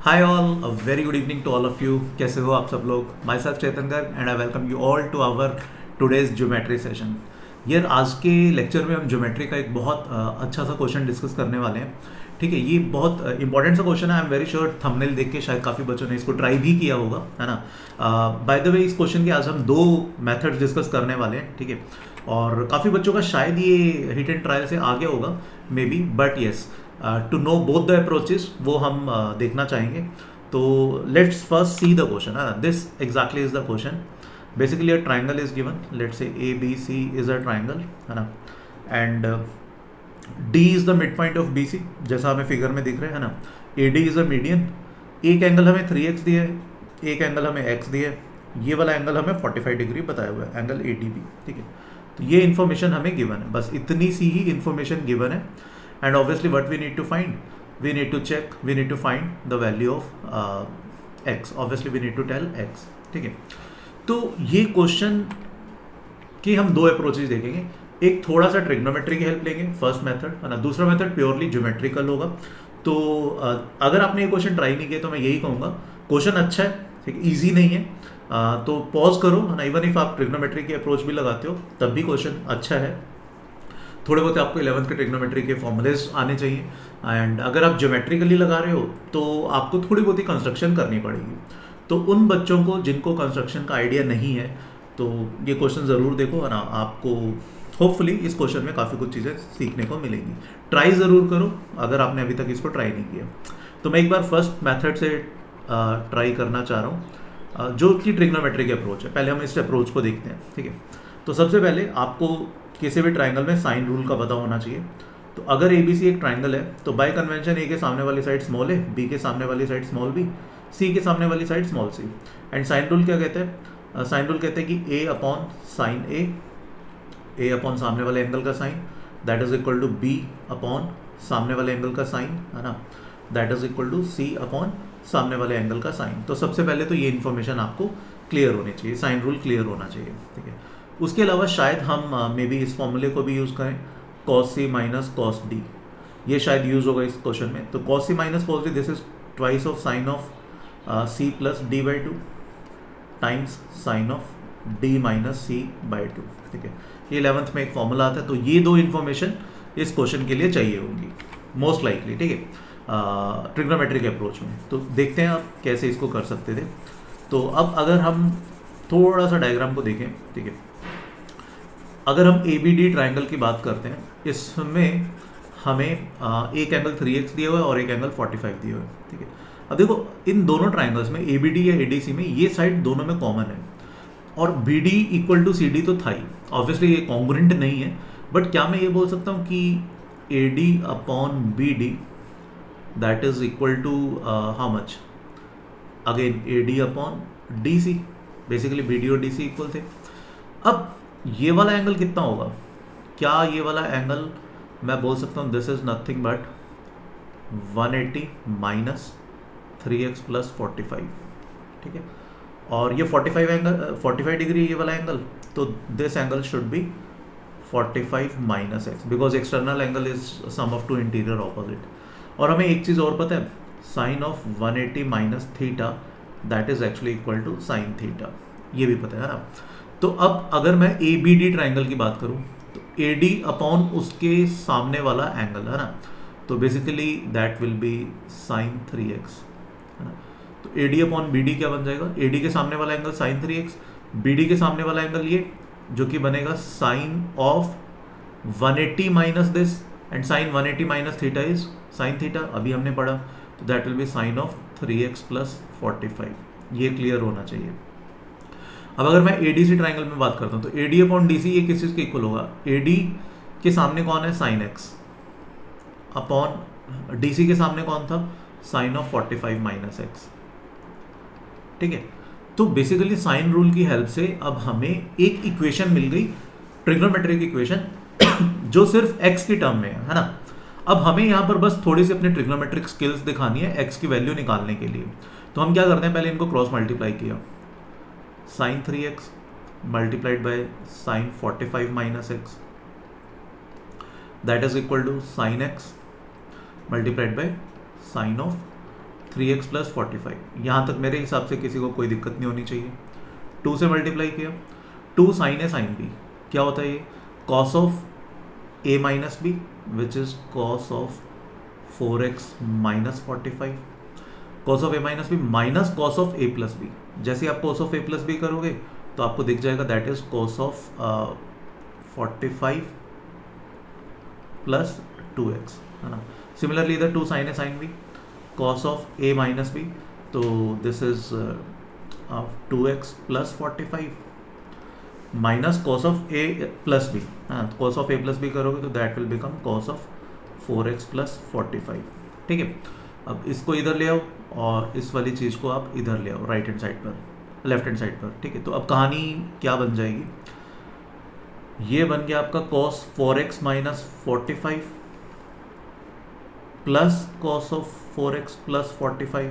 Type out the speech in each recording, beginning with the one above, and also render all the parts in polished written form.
Hi all, a very good evening to all of you. कैसे हो आप सब लोग? Myself Chetan Garg and I welcome you all to our today's geometry session. यार आज के लेक्चर में हम ज्योमेट्री का एक बहुत अच्छा सा क्वेश्चन डिस्कस करने वाले हैं। ठीक है, ये बहुत इंपॉर्टेंट सा क्वेश्चन है। I am very sure thumbnail देख के शायद काफ़ी बच्चों ने इसको ट्राई भी किया होगा, है ना। बाय द वे, इस क्वेश्चन के आज हम दो मेथड्स डिस्कस करने वाले हैं, ठीक है। और काफ़ी बच्चों का शायद ये हिट एंड ट्रायल से आगे होगा maybe, but yes to no both the approaches वो हम देखना चाहेंगे। तो let's first see the question, है ना। This exactly is the question. Basically a triangle is given, let's say A B C is a triangle, है ना। And D is the mid point of B C, जैसा हमें figure में दिख रहा है ना। A D is a median. एक एंगल हमें 3x दिया है, एक एंगल हमें x दिया है, ये वाला एंगल हमें 45 डिग्री बताया हुआ है, एंगल ए डी बी, ठीक है। तो ये इन्फॉर्मेशन हमें गिवन है, बस इतनी सी ही इन्फॉर्मेशन गिवन है। And obviously what we need to find, we need to check, we need to find the value of x. Obviously we need to tell x, ठीक है। तो ये क्वेश्चन के हम दो अप्रोचेज देखेंगे। एक थोड़ा सा ट्रिग्नोमेट्री की हेल्प लेंगे, फर्स्ट मेथड, है ना। दूसरा मेथड प्योरली ज्योमेट्रिकल होगा। तो अगर आपने ये क्वेश्चन ट्राई नहीं किया तो मैं यही कहूँगा, क्वेश्चन अच्छा है, ठीक है, ईजी नहीं है, तो पॉज करो, है ना। इवन इफ आप ट्रिग्नोमेट्री की अप्रोच भी लगाते हो तब भी क्वेश्चन अच्छा है। थोड़े बहुत आपको 11th के ट्रिग्नोमेट्री के फॉर्मूलेज आने चाहिए। एंड अगर आप ज्योमेट्रिकली लगा रहे हो तो आपको थोड़ी बहुत ही कंस्ट्रक्शन करनी पड़ेगी। तो उन बच्चों को जिनको कंस्ट्रक्शन का आइडिया नहीं है तो ये क्वेश्चन ज़रूर देखो, है ना। आपको होपफुली इस क्वेश्चन में काफ़ी कुछ चीज़ें सीखने को मिलेंगी। ट्राई ज़रूर करो अगर आपने अभी तक इसको ट्राई नहीं किया। तो मैं एक बार फर्स्ट मेथड से ट्राई करना चाह रहा हूँ, जो कि ट्रिग्नोमेट्री की अप्रोच है। पहले हम इस अप्रोच को देखते हैं, ठीक है। तो सबसे पहले आपको किसी भी ट्राइंगल में साइन रूल का पता होना चाहिए। तो अगर ए बी सी एक ट्राइंगल है तो बाय कन्वेंशन ए के सामने वाली साइड स्मॉल है, बी के सामने वाली साइड स्मॉल बी, सी के सामने वाली side small C. And sine rule क्या कहते हैं? साइन रूल कहते हैं कि A upon sine A upon सामने वाले एंगल का sine, that is equal to B upon सामने वाले एंगल का साइन, है ना, that is equal to C upon सामने वाले एंगल का साइन। तो सबसे पहले तो ये इन्फॉर्मेशन आपको क्लियर होनी चाहिए, साइन रूल क्लियर होना चाहिए, ठीक है। उसके अलावा शायद हम मे बी इस फॉर्मूले को भी यूज़ करें, cos c minus cos d, ये शायद यूज़ होगा इस क्वेश्चन में। तो cos c minus cos d, this is twice of sine of c plus d by 2 times sine of d minus c by 2, ठीक है। ये 11th में एक फॉर्मूला आता है। तो ये दो इन्फॉर्मेशन इस क्वेश्चन के लिए चाहिए होंगी मोस्ट लाइकली, ठीक है, ट्रिग्नोमेट्री के अप्रोच में। तो देखते हैं आप कैसे इसको कर सकते थे। तो अब अगर हम थोड़ा सा डायग्राम को देखें, ठीक है। अगर हम ए बी डी ट्राइंगल की बात करते हैं, इसमें हमें एक एंगल 3x दिया हुआ है और एक एंगल 45 दिया हुआ है, ठीक है। अब देखो इन दोनों ट्राइंगल्स में ए बी डी या ए डी सी में ये साइड दोनों में कॉमन है, और B D equal to C D तो था ही। ऑब्वियसली ये कॉन्ग्रुएंट नहीं है, बट क्या मैं ये बोल सकता हूँ कि A D upon B D that is equal to how much, again A D upon D C. Basically B D और डी सी इक्वल थे। अब ये वाला एंगल कितना होगा? क्या ये वाला एंगल मैं बोल सकता हूँ this is nothing but 180 minus 3x plus 45, ठीक है। और ये 45 डिग्री ये वाला एंगल, तो this angle should be 45 minus x, because external angle is sum of two interior opposite. और हमें एक चीज़ और पता है, sine of 180 minus theta that is actually equal to sine theta, ये भी पता है ना। तो अब अगर मैं ए बी डी ट्राइंगल की बात करूं तो ए डी अपॉन उसके सामने वाला एंगल, है ना, तो basically that will be sine 3x, है ना। तो A D upon B D क्या बन जाएगा? ए डी के सामने वाला angle sine 3x, B D के सामने वाला एंगल ये, जो कि बनेगा sine of 180 minus this, and sine 180 minus theta is sine theta, अभी हमने पढ़ा। तो that will be sine of 3x plus 45। ये क्लियर होना चाहिए। अब अगर मैं ए डी सी ट्राइंगल में बात करता हूँ तो A D upon D C ये किस चीज़ के इक्वल होगा? ए डी के सामने कौन है? Sine X, upon D C के सामने कौन था? साइन ऑफ 45 माइनस एक्स, ठीक है। तो बेसिकली साइन रूल की हेल्प से अब हमें एक इक्वेशन मिल गई, ट्रिग्नोमेट्रिक इक्वेशन, जो सिर्फ एक्स की टर्म में है ना। अब हमें यहाँ पर बस थोड़ी सी अपनी ट्रिग्नोमेट्रिक स्किल्स दिखानी है एक्स की वैल्यू निकालने के लिए। तो हम क्या करते हैं, पहले इनको क्रॉस मल्टीप्लाई किया, साइन 3x multiplied by sine 45 minus X, that is equal to sine X multiplied by sine of 3x plus 45। यहाँ तक मेरे हिसाब से किसी को कोई दिक्कत नहीं होनी चाहिए। 2 से मल्टीप्लाई किया, 2 साइन ए साइन बी, क्या होता है ये, cos of a minus B which is cos of 4x minus 45, cos of a minus B minus cos of a plus B. जैसे आप cos of a plus B करोगे तो आपको दिख जाएगा that is cos of 45 plus 2x, है ना। Similarly इधर 2 sine A sine B, cos of a minus B, तो this is 2x plus 45 minus cos of a plus B, हाँ, cos of a plus B करोगे तो that will become cos of 4x plus 45। ठीक है, अब इसको इधर ले आओ और इस वाली चीज़ को आप इधर ले आओ राइट हैंड साइड पर, लेफ्ट हैंड साइड पर। ठीक है, तो अब कहानी क्या बन जाएगी, ये बन गया आपका cos 4x minus 45 plus cos of 4x plus 45,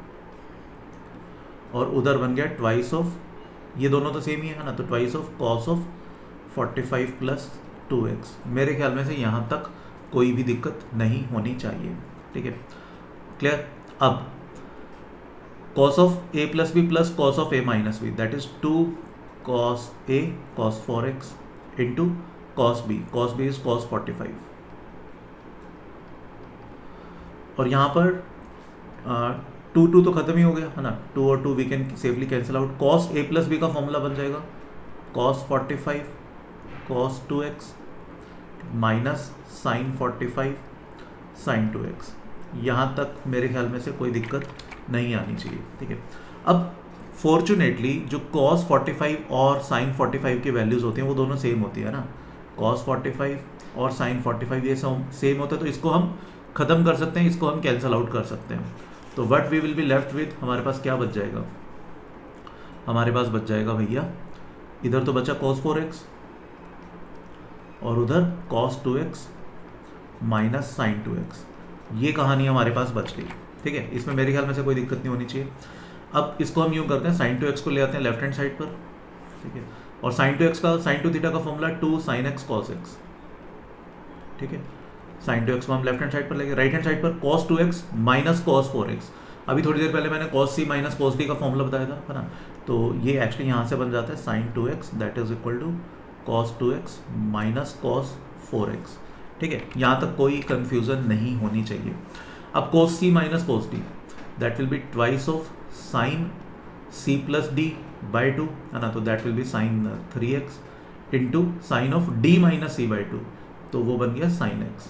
और उधर बन गया ट्वाइस ऑफ, ये दोनों तो सेम ही है ना, तो twice of cos of 45 plus 2x। मेरे ख्याल में से यहाँ तक कोई भी दिक्कत नहीं होनी चाहिए। ठीक है, क्लियर। अब cos of a plus B plus cos of a minus B, that is 2 cos a cos 4x into cos b, cos b is cos 45, और यहाँ पर 2 तो खत्म ही हो गया, है ना, 2 और 2 we can safely cancel out. cos a plus B का फॉर्मूला बन जाएगा cos 45 cos 2x minus sine 45 sine 2x। यहाँ तक मेरे ख्याल में से कोई दिक्कत नहीं आनी चाहिए। ठीक है, अब फॉर्चुनेटली जो cos 45 और साइन 45 की वैल्यूज़ होती हैं वो दोनों सेम होती है ना, cos 45 और साइन 45 ये सेम होता है, तो इसको हम ख़त्म कर सकते हैं, इसको हम कैंसिल आउट कर सकते हैं। तो what we will be left with, हमारे पास क्या बच जाएगा, हमारे पास बच जाएगा भैया, इधर तो बचा cos 4x और उधर cos 2x minus sign 2x। ये कहानी हमारे पास बच गई। ठीक है, इसमें मेरे ख्याल में से कोई दिक्कत नहीं होनी चाहिए। अब इसको हम यूँ करते हैं, साइन 2x को ले आते हैं लेफ्ट हैंड साइड पर। ठीक है, और साइन 2x का, साइन 2 थीटा का formula 2 sin x cos x। ठीक है, साइन 2x को हम लेफ्ट हैंड साइड पर लेंगे, राइट हैंड साइड पर cos 2x minus cos 4x। अभी थोड़ी देर पहले मैंने cos c minus cos d का फॉर्मूला बताया था, है ना, तो ये एक्चुअली यहाँ से बन जाता है sine 2x that is equal to cos 2x minus cos 4x। ठीक है, यहाँ तक कोई कंफ्यूजन नहीं होनी चाहिए। अब cos c minus cos d that will be twice of sine c plus d by 2, है ना, तो that will be sine 3x into sine of d minus c by 2, तो वो बन गया साइन x।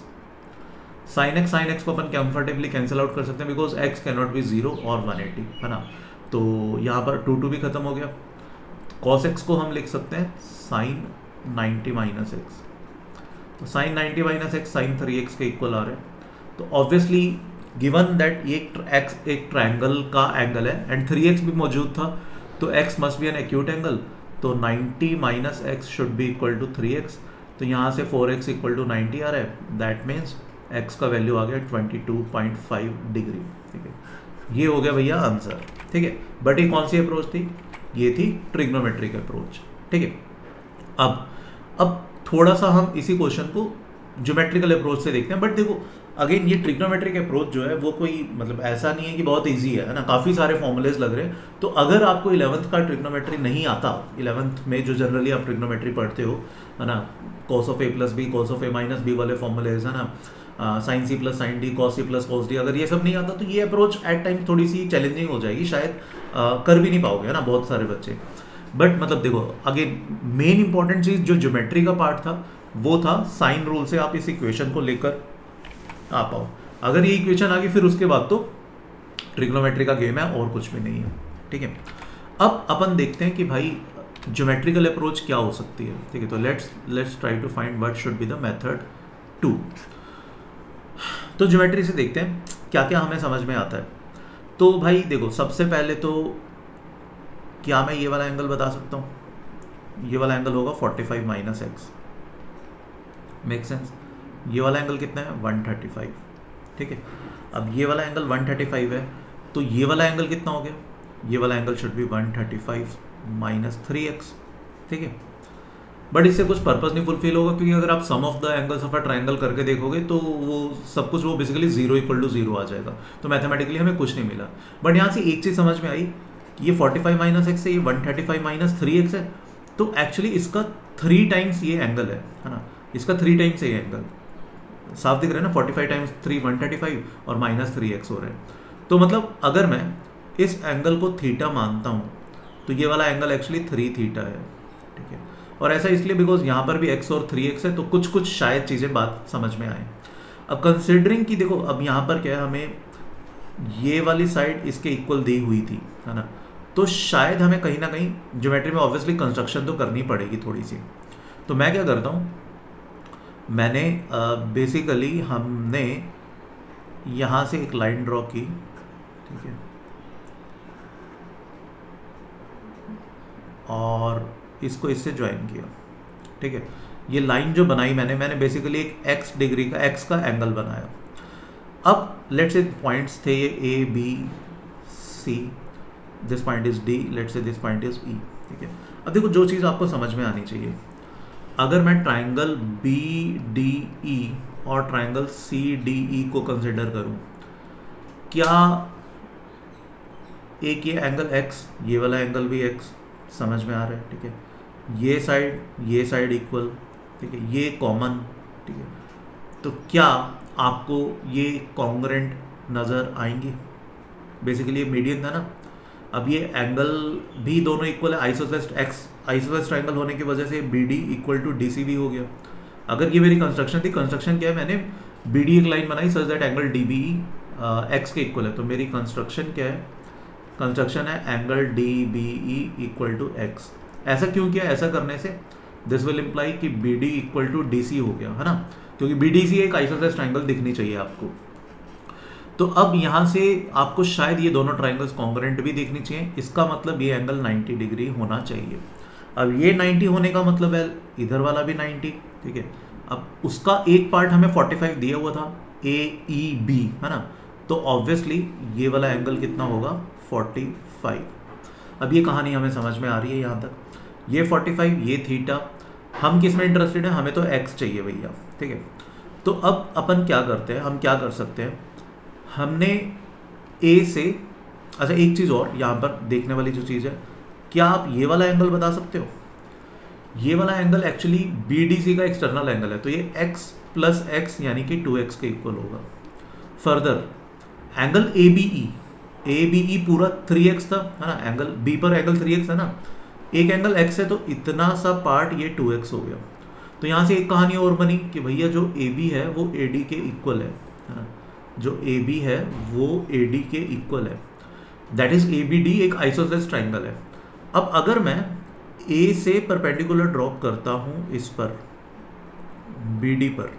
साइन x को अपन comfortably cancel out कर सकते हैं because x can not be 0 और 180, है ना, तो यहाँ पर 2 भी खत्म हो गया। cos x को हम लिख सकते हैं साइन 90 माइनस x, तो sine 90 minus x sine 3x के इक्वल आ रहे हैं। तो ऑब्वियसली गिवन दैट ये x एक ट्रायंगल का एंगल है एंड 3x भी मौजूद था, तो x must be an acute angle, तो 90 minus x should be equal to 3x, तो यहाँ से 4x इक्वल टू 90 आ रहा है, दैट मीन्स x का वैल्यू आ गया 22.5 डिग्री। ठीक है, ये हो गया भैया आंसर। ठीक है, बट ये कौन सी अप्रोच थी, ये थी ट्रिग्नोमेट्रिक अप्रोच। ठीक है, अब थोड़ा सा हम इसी क्वेश्चन को ज्योमेट्रिकल अप्रोच से देखते हैं, बट देखो अगेन ये ट्रिग्नोमेट्रिक अप्रोच जो है वो कोई मतलब ऐसा नहीं है कि बहुत इजी है ना, काफ़ी सारे फॉर्मूलेज लग रहे हैं। तो अगर आपको 11th का ट्रिग्नोमेट्री नहीं आता, 11th में जो जनरली आप ट्रिग्नोमेट्री पढ़ते हो, है ना, cos of a plus b cos of a minus b वाले फॉर्मूलेज, है ना, sine c plus sine d cos c plus cos d, अगर ये सब नहीं आता तो ये अप्रोच एट टाइम थोड़ी सी चैलेंजिंग हो जाएगी, शायद कर भी नहीं पाओगे, है ना, बहुत सारे बच्चे। बट मतलब देखो अगेन मेन इंपॉर्टेंट चीज़ जो ज्योमेट्री का पार्ट था वो था साइन रूल से आप इस इक्वेशन को लेकर आ पाओ। अगर ये इक्वेशन आ गई फिर उसके बाद तो ट्रिग्नोमेट्री का गेम है और कुछ भी नहीं है। ठीक है, अब अपन देखते हैं कि भाई ज्योमेट्रिकल अप्रोच क्या हो सकती है। ठीक है, तो let's try to find what should be the method 2। तो ज्योमेट्री से देखते हैं क्या क्या हमें समझ में आता है। तो भाई देखो सबसे पहले तो क्या मैं ये वाला एंगल बता सकता हूँ, ये वाला एंगल होगा 45 माइनस एक्स, मेक सेंस। ये वाला एंगल कितना है 135। ठीक है, अब ये वाला एंगल 135 है, तो ये वाला एंगल कितना हो गया, ये वाला angle should B 135 minus 3x। ठीक है, बट इससे कुछ पर्पस नहीं फुलफिल होगा, क्योंकि अगर आप sum of the angles of a triangle करके देखोगे तो वो सब कुछ वो बेसिकली 0 = 0 आ जाएगा, तो मैथमेटिकली हमें कुछ नहीं मिला। बट यहाँ से एक चीज़ समझ में आई, ये 45 - x है, ये 135 - 3x है, तो एक्चुअली इसका 3 टाइम्स ये एंगल है ना, इसका 3 टाइम्स ये एंगल साफ दिख रहा है ना, 45 × 3 135 और -3x हो रहा है। तो मतलब अगर मैं इस एंगल को थीटा मानता हूँ तो ये वाला एंगल एक्चुअली 3 थीटा है, ठीक है। और ऐसा इसलिए बिकॉज यहाँ पर भी x और 3x है, तो कुछ शायद चीज़ें बात समझ में आए। अब कंसिडरिंग कि देखो अब यहाँ पर क्या है, हमें ये वाली साइड इसके इक्वल दी हुई थी, है ना, तो शायद हमें कहीं ना कहीं ज्योमेट्री में ऑब्वियसली कंस्ट्रक्शन तो करनी पड़ेगी थोड़ी सी। तो मैं क्या करता हूँ, मैंने बेसिकली हमने यहाँ से एक लाइन ड्रॉ की, ठीक है, और इसको इससे ज्वाइन किया, ठीक है। ये लाइन जो बनाई मैंने बेसिकली एक x डिग्री का x का एंगल बनाया। अब लेट्स से पॉइंट्स थे ये A B C, this point is D, let's say this point is E, ठीक है। अब देखो जो चीज़ आपको समझ में आनी चाहिए, अगर मैं ट्राइंगल BDE और ट्राइंगल CDE को कंसिडर करूं, क्या एक ये एंगल x, ये वाला एंगल भी x, समझ में आ रहा है, ठीक है, ये साइड इक्वल, ठीक है, ये कॉमन, ठीक है, तो क्या आपको ये कॉन्ग्रुएंट नज़र आएंगी? बेसिकली ये मीडियन था ना, अब ये एंगल भी दोनों इक्वल है, आइसोसेलेस ट्राइंगल होने की वजह से BD = DC भी हो गया। अगर ये मेरी कंस्ट्रक्शन थी, कंस्ट्रक्शन क्या है, मैंने BD एक लाइन बनाई such that angle DBE x के इक्वल है, तो मेरी कंस्ट्रक्शन क्या है, कंस्ट्रक्शन है एंगल DBE = x। ऐसा क्यों किया? ऐसा करने से दिस विल इम्प्लाई कि BD = DC हो गया, है ना, क्योंकि BDC एक आइसोसेलेस ट्राइंगल दिखनी चाहिए आपको। तो अब यहाँ से आपको शायद ये दोनों ट्राइंगल्स कॉन्ग्रुएंट भी दिखनी चाहिए, इसका मतलब ये एंगल 90 डिग्री होना चाहिए। अब ये 90 होने का मतलब है इधर वाला भी 90, ठीक है। अब उसका एक पार्ट हमें 45 दिया हुआ था AEB, है ना, तो ऑब्वियसली ये वाला एंगल कितना होगा, 45। अब ये कहानी हमें समझ में आ रही है यहाँ तक, ये 45, ये थीटा, हम किस में इंटरेस्टेड हैं, हमें तो x चाहिए भैया, ठीक है। तो अब अपन क्या करते हैं, हम क्या कर सकते हैं, हमने A से, अच्छा एक चीज़ और यहाँ पर देखने वाली जो चीज़ है, क्या आप ये वाला एंगल बता सकते हो? ये वाला एंगल एक्चुअली BDC का एक्सटर्नल एंगल है, तो ये x + x यानी कि 2x के इक्वल होगा। फर्दर एंगल ABE पूरा 3x था, है ना, एंगल B पर एंगल 3x है ना, एक एंगल x है, तो इतना सा पार्ट ये 2x हो गया। तो यहाँ से एक कहानी और बनी कि भैया जो AB है वो AD के इक्वल है ना, जो AB है वो AD के इक्वल है, दैट इज ABD एक आइसोसेलेस ट्राइंगल है। अब अगर मैं A से परपेंडिकुलर ड्रॉप करता हूँ इस पर BD पर,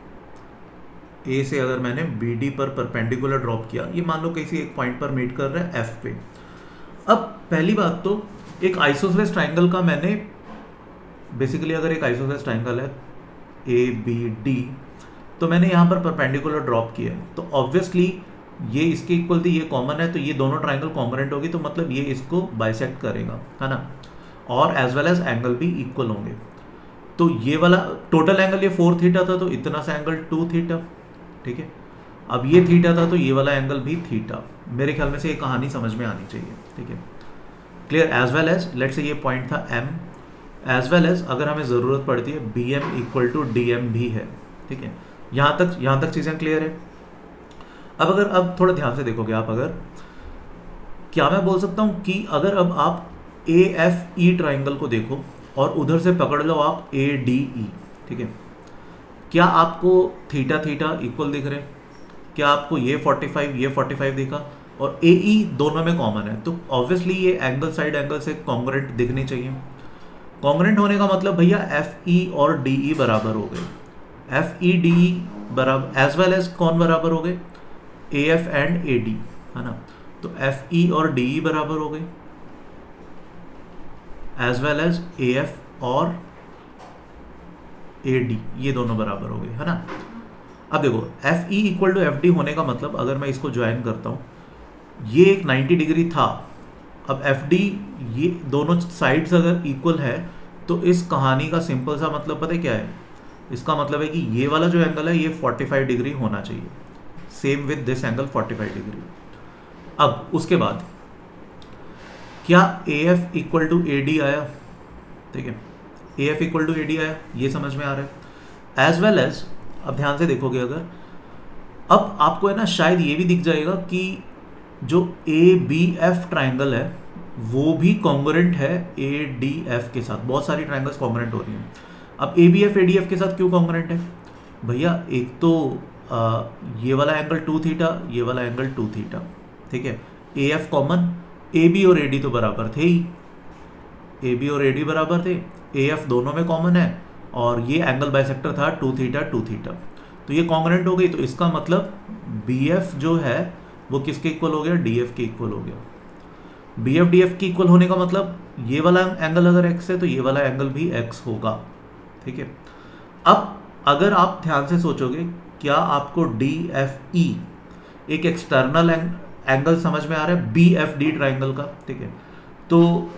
A से अगर मैंने BD पर परपेंडिकुलर ड्रॉप किया, ये मान लो किसी एक पॉइंट पर मीट कर रहा है F पे। अब पहली बात तो एक आइसोसेलेस ट्राइंगल का मैंने बेसिकली, अगर एक आइसोसेलेस ट्राइंगल है ABD, तो मैंने यहाँ पर परपेंडिकुलर ड्रॉप किया, तो ऑब्वियसली ये इसके इक्वल थी, ये कॉमन है, तो ये दोनों ट्राइंगल कॉन्ग्रुएंट होगी, तो मतलब ये इसको बाइसेक्ट करेगा, है ना, और एज वेल एज एंगल भी इक्वल होंगे। तो ये वाला टोटल एंगल ये 4 थीटा था, तो इतना सा एंगल 2 थीटा, ठीक है। अब ये थीटा था, तो ये वाला एंगल भी थीटा। मेरे ख्याल में से ये कहानी समझ में आनी चाहिए, ठीक है, clear. As well as let's say ये पॉइंट था M, एज वेल एज अगर हमें ज़रूरत पड़ती है BM = DM भी है, ठीक है। यहाँ तक चीज़ें क्लियर है। अब थोड़ा ध्यान से देखोगे आप, अगर क्या मैं बोल सकता हूँ कि अगर अब आप AFE ट्राइंगल को देखो और उधर से पकड़ लो आप ADE, ठीक है, क्या आपको थीटा इक्वल दिख रहे हैं? क्या आपको ये 45 दिखा? और AE दोनों में कॉमन है, तो ऑब्वियसली ये एंगल साइड एंगल से कॉन्ग्रुएंट दिखनी चाहिए। कॉन्ग्रुएंट होने का मतलब भैया FE और DE बराबर हो गए, FE DE बराबर, एज वेल एज कौन बराबर हो गए, AF एंड AD, है ना, तो FE और DE बराबर हो गए, एज वेल एज AF और AD, ये दोनों बराबर हो गए, है ना। अब देखो FE = FD होने का मतलब, अगर मैं इसको ज्वाइन करता हूँ, ये एक 90 डिग्री था, अब FD, ये दोनों साइड्स अगर इक्वल है तो इस कहानी का सिंपल सा मतलब पता है क्या है? इसका मतलब है कि ये वाला जो एंगल है ये 45 डिग्री होना चाहिए, same with this angle 45 degree. अब उसके बाद क्या AF इक्वल टू AD आया? ठीक है, AF इक्वल टू AD आया, ये समझ में आ रहा है। एज वेल एज अब ध्यान से देखोगे अगर, अब आपको है ना शायद ये भी दिख जाएगा कि जो ABF ट्राइंगल है वो भी कॉन्ग्रुएंट है ADF के साथ। बहुत सारी ट्राइंगल्स कॉन्ग्रुएंट हो रही हैं। अब ABF ADF के साथ क्यों कॉन्ग्रुएंट है भैया? एक तो ये वाला एंगल 2 थीटा, ये वाला एंगल 2 थीटा, ठीक है। AF कॉमन, AB और AD तो बराबर थे ही, AB और AD बराबर थे, AF दोनों में कॉमन है, और ये एंगल बाइसेक्टर था 2 थीटा 2 थीटा, तो ये कॉन्ग्रुएंट हो गई। तो इसका मतलब BF जो है वो किसके इक्वल हो गया? DF के इक्वल हो गया। BF DF के इक्वल होने का मतलब ये वाला एंगल अगर x है तो ये वाला एंगल भी x होगा, ठीक है। अब अगर आप ध्यान से सोचोगे, क्या आपको DFE एक एक्सटर्नल एंगल समझ में आ रहा है BFD ट्राइंगल का? ठीक है, तो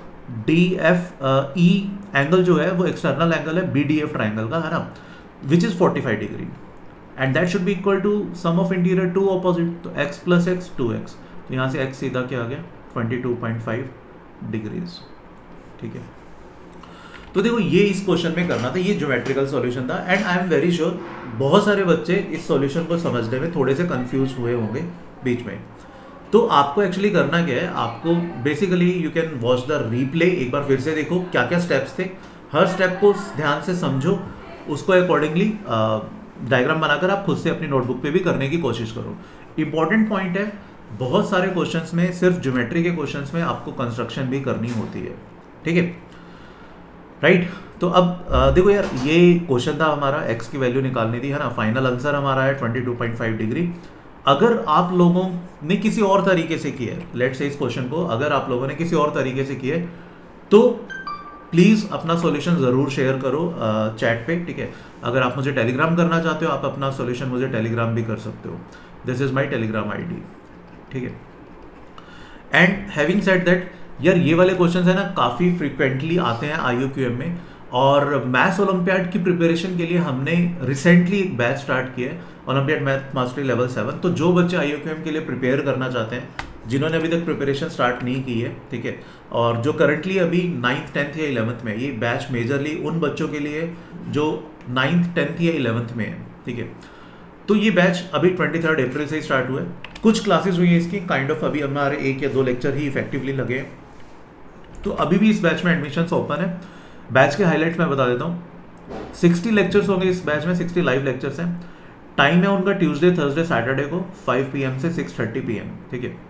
DFE एंगल जो है वो एक्सटर्नल एंगल है BDF ट्राइंगल का, है ना, which is 45 degree, and that should be equal to sum of interior to opposite, तो x प्लस x 2x, तो यहाँ से x सीधा क्या आ गया? 22.5 डिग्रीज, ठीक है। तो देखो ये इस क्वेश्चन में करना था, ये ज्योमेट्रिकल सॉल्यूशन था, and I am very sure बहुत सारे बच्चे इस सॉल्यूशन को समझने में थोड़े से कंफ्यूज हुए होंगे बीच में। तो आपको एक्चुअली करना क्या है, आपको basically you can watch the replay, एक बार फिर से देखो क्या क्या स्टेप्स थे, हर स्टेप को ध्यान से समझो, उसको अकॉर्डिंगली डायग्राम बनाकर आप खुद से अपनी नोटबुक पे भी करने की कोशिश करो। इंपॉर्टेंट पॉइंट है, बहुत सारे क्वेश्चंस में, सिर्फ ज्योमेट्री के क्वेश्चंस में आपको कंस्ट्रक्शन भी करनी होती है, ठीक है, राइट। तो अब देखो यार, ये क्वेश्चन था हमारा, x की वैल्यू निकालनी थी, है ना। फाइनल आंसर हमारा है 22.5 डिग्री। अगर आप लोगों ने किसी और तरीके से किया है, लेट्स से इस क्वेश्चन को अगर आप लोगों ने किसी और तरीके से किया है तो प्लीज़ अपना सॉल्यूशन ज़रूर शेयर करो चैट पे, ठीक है। अगर आप मुझे टेलीग्राम करना चाहते हो, आप अपना सॉल्यूशन मुझे टेलीग्राम भी कर सकते हो, this is my Telegram ID, ठीक है। एंड हैविंग सेड दैट, यार ये वाले क्वेश्चंस है ना काफ़ी फ्रिक्वेंटली आते हैं IOQM में, और मैथ्स ओलंपियाड की प्रिपरेशन के लिए हमने रिसेंटली एक बैच स्टार्ट किया है, ओलंपियाड मैथ मास्टरी लेवल 7। तो जो बच्चे IOQM के लिए प्रिपेयर करना चाहते हैं, जिन्होंने अभी तक प्रिपरेशन स्टार्ट नहीं की है, ठीक है, और जो करंटली अभी 9th 10th या 11th में, ये बैच मेजरली उन बच्चों के लिए जो 9th 10th या 11th में है, ठीक है। तो ये बैच अभी 23 अप्रैल से ही स्टार्ट हुआ है, कुछ क्लासेस हुई है इसकी, काइंड ऑफ अभी हमारे 1 या 2 लेक्चर ही इफेक्टिवली लगे हैं। तो अभी भी इस बैच में एडमिशन्स ओपन है। बैच के हाईलाइट्स मैं बता देता हूँ, 60 लेक्चर्स होंगे इस बैच में, 60 लाइव लेक्चर्स हैं। टाइम है उनका ट्यूसडे थर्सडे सैटरडे को 5 PM से 6:30 PM, ठीक है।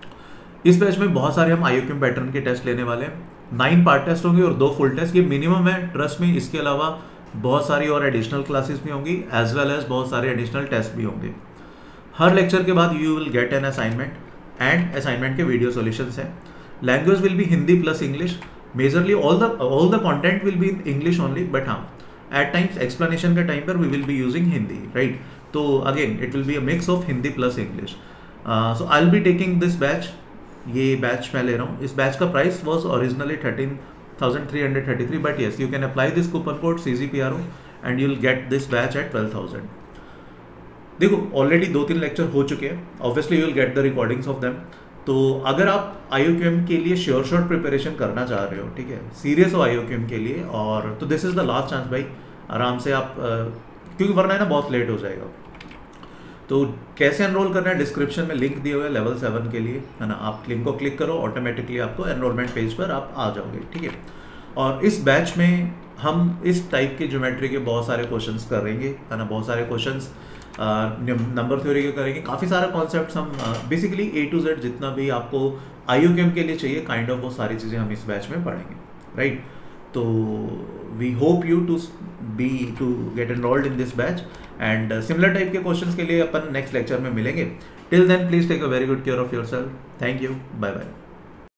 इस बैच में बहुत सारे हम IOQM पैटर्न के टेस्ट लेने वाले हैं, 9 पार्ट टेस्ट होंगे और 2 फुल टेस्ट, ये मिनिमम है, ट्रस्ट में। इसके अलावा बहुत सारी और एडिशनल क्लासेस भी होंगी, एज वेल एज बहुत सारे एडिशनल टेस्ट भी होंगे। हर लेक्चर के बाद you will get an assignment, and assignment के वीडियो सॉल्यूशंस हैं। Language will be Hindi plus English, majorly all the content will be in English only, but हाँ एट टाइम्स एक्सप्लेनेशन के टाइम पर we will be using Hindi, right. तो again it will be a mix of Hindi plus English. So I will be taking this batch, ये batch मैं ले रहा हूँ। इस बैच का price was originally 13,333, but yes you can apply this coupon code CGPRO and you will get this batch at 12,000। देखो already 2-3 lecture हो चुके हैं, obviously you will get the recordings of them. तो अगर आप IOQM के लिए श्योर शॉर्ट प्रिपरेशन करना चाह रहे हो, ठीक है, सीरियस हो IOQM के लिए, और तो this is the last chance भाई, आराम से आप क्योंकि वरना है ना बहुत लेट हो जाएगा। तो कैसे एनरोल करना है, डिस्क्रिप्शन में लिंक दिए हुए हैं लेवल 7 के लिए, है ना। आप लिंक को क्लिक करो, ऑटोमेटिकली आपको एनरोलमेंट पेज पर आप आ जाओगे, ठीक है। और इस बैच में हम इस टाइप के ज्योमेट्री के बहुत सारे क्वेश्चंस करेंगे, है ना, बहुत सारे क्वेश्चंस नंबर थ्योरी के करेंगे, काफ़ी सारा कॉन्सेप्ट्स हम बेसिकली A to Z जितना भी आपको IOQM के लिए चाहिए काइंड ऑफ वो सारी चीज़ें हम इस बैच में पढ़ेंगे, राइट। तो we hope you to get enrolled in this batch, and similar type के क्वेश्चंस के लिए अपन नेक्स्ट लेक्चर में मिलेंगे। Till then please take a very good care of yourself. Thank you, bye bye.